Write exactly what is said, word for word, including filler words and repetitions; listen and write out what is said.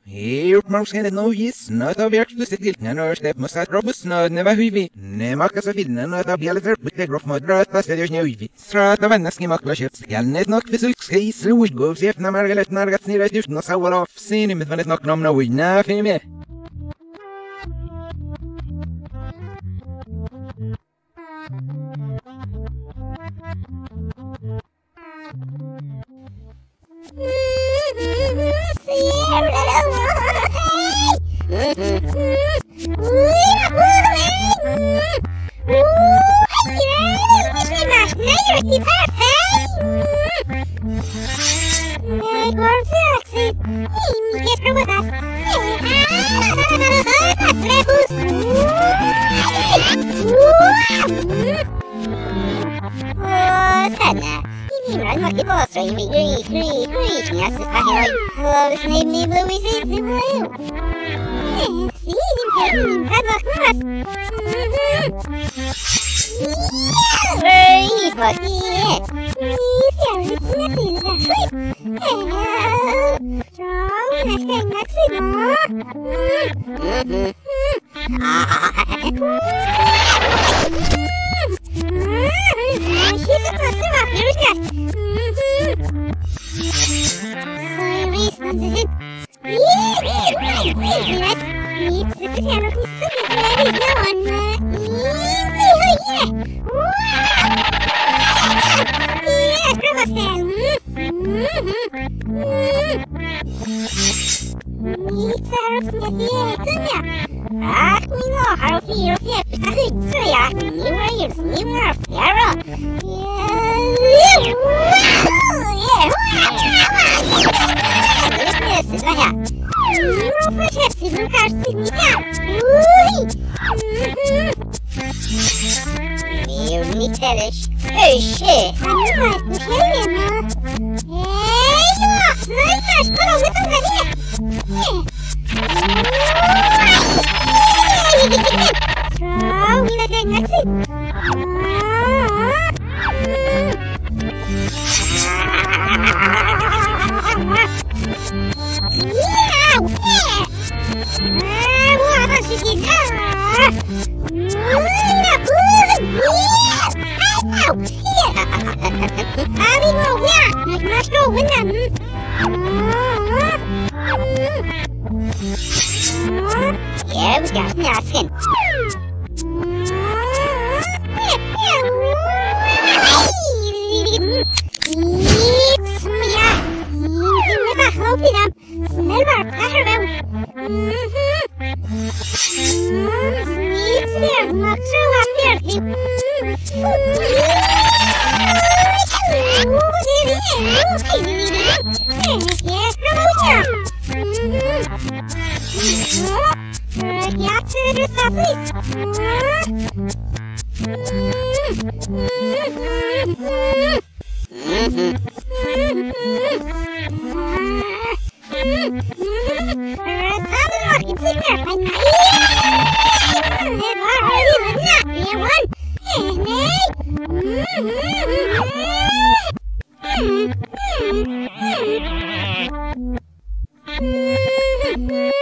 Hier morgen het nog is, na dat werkt dus het gilt, na step moet het robust na never huivi, ne maak zo veel, na dat biel ver, met de grof maar draad pas de dus huivi. Straat van nas gemak lasjes, ja net nog visul, skei sluis go, zef na margelet naar gat snir dus na sawal af, zien met van het nog nam nou na feme. Yeah, we got nothing. Mm-hmm.